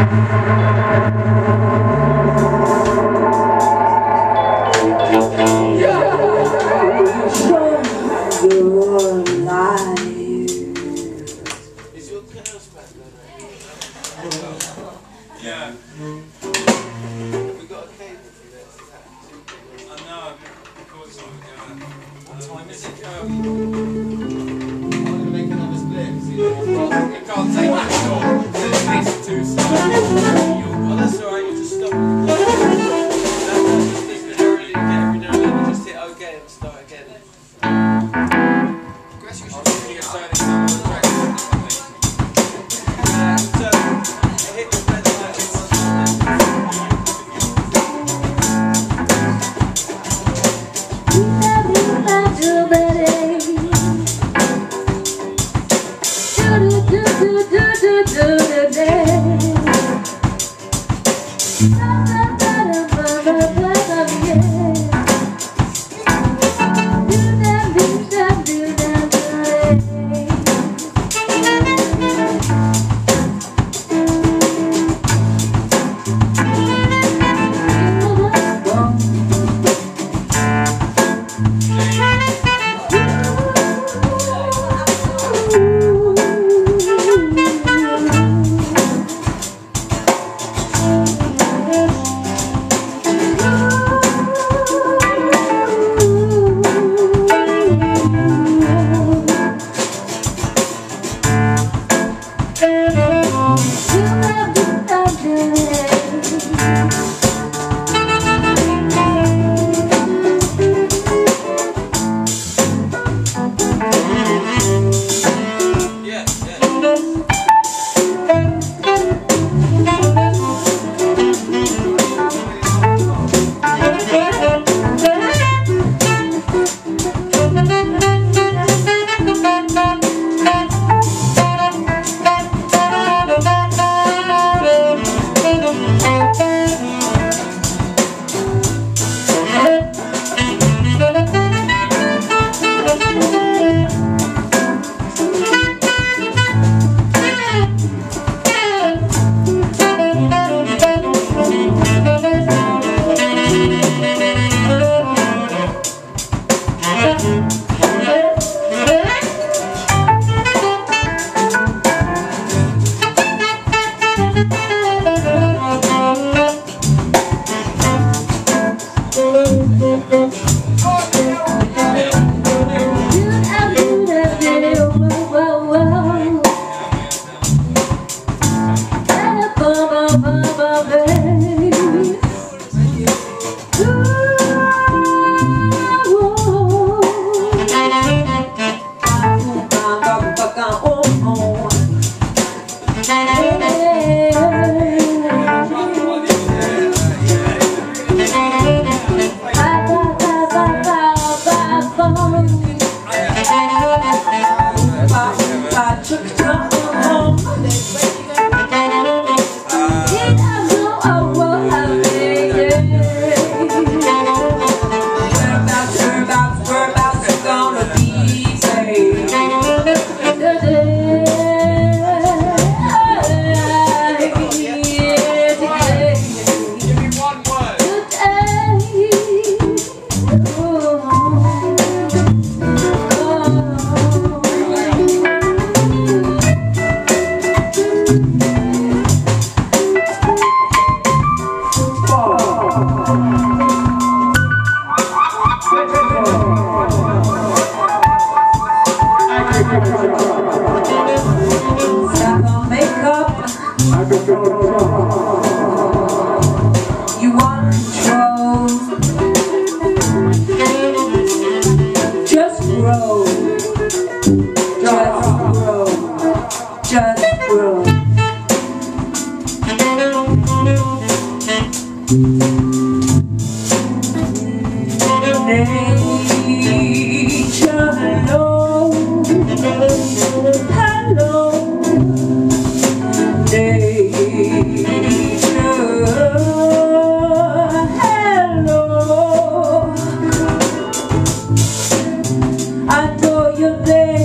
Yeah. We got a cable for this. I know. Of course not. What time is it? I'm going to make another split. You can't take it short. It makes it too slow. Oh, that's alright. You just stop. Just listen to it every now and then. Just hit OK and start again. I guess you should be a turning some of the tracks. Hit the red light.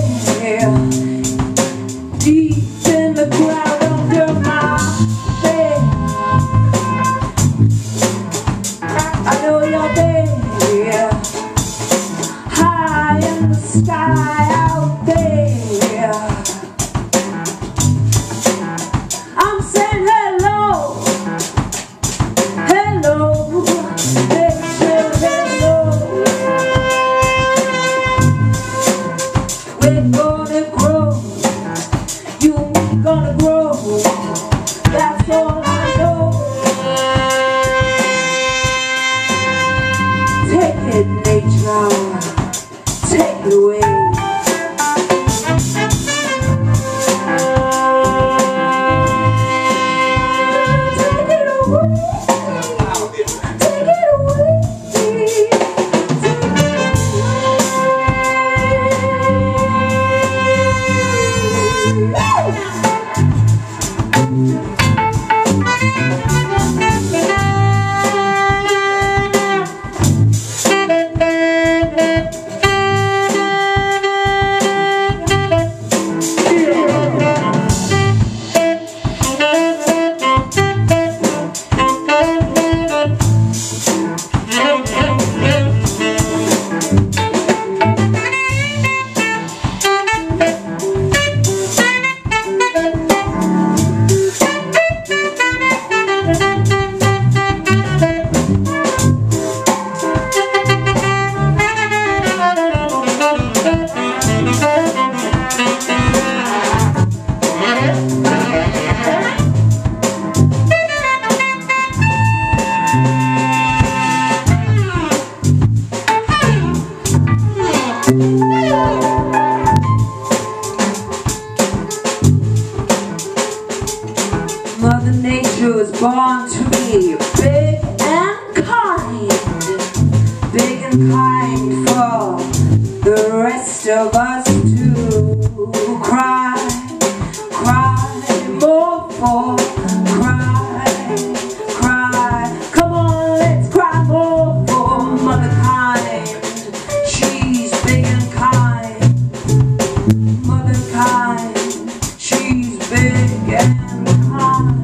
Deep in the ground under my bed. gonna grow. That's all I know. Take it, nature. Take it away. Mother Nature was born to be big and kind for the rest of us to cry more for, cry. Come on, let's cry more for Mother Kind. She's big and kind, Mother Kind. She's big and kind.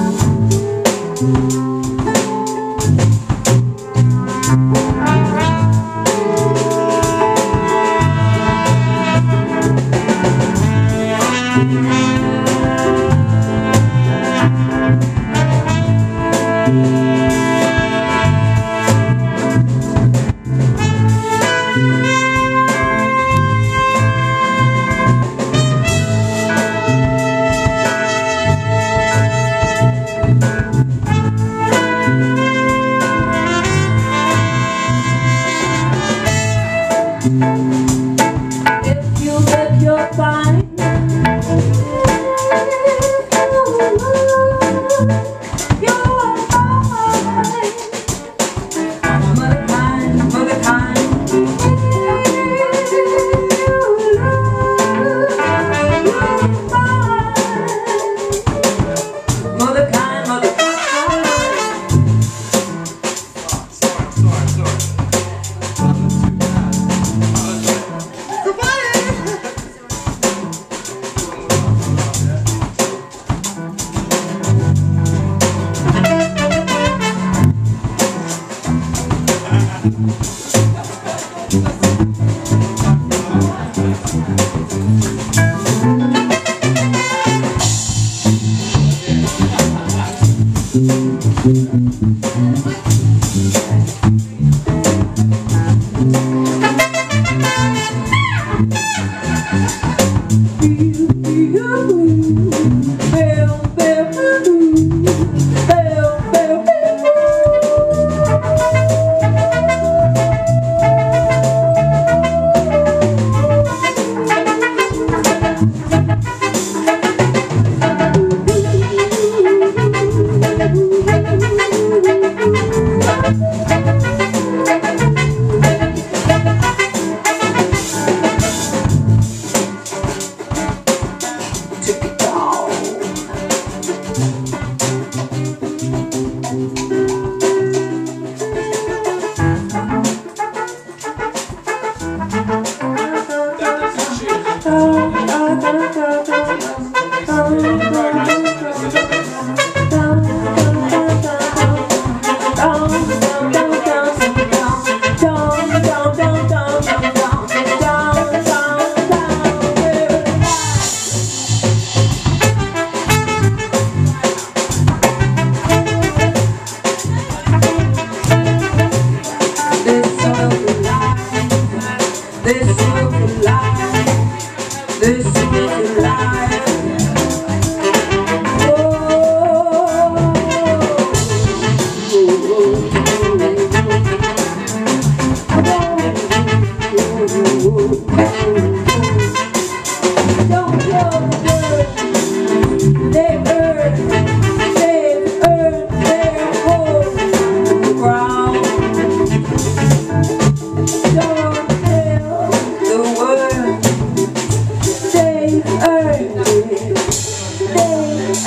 If you live your fine, you're fine. Mother Kind, Mother Kind. Mother Kind, Mother Kind.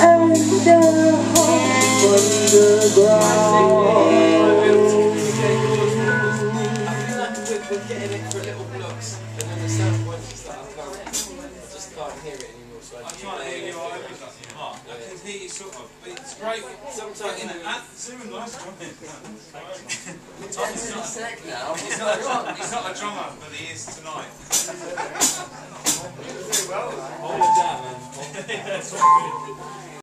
and a hole underground. We're getting it for little blocks, and then the sound points is that I just can't hear it anymore. So I can't hear you either. I can hear you sort of, but it's great. Sometimes zoom nice comment. Tom's not sick now. He's not a drummer, but he is tonight. Very well. Hold it down, man.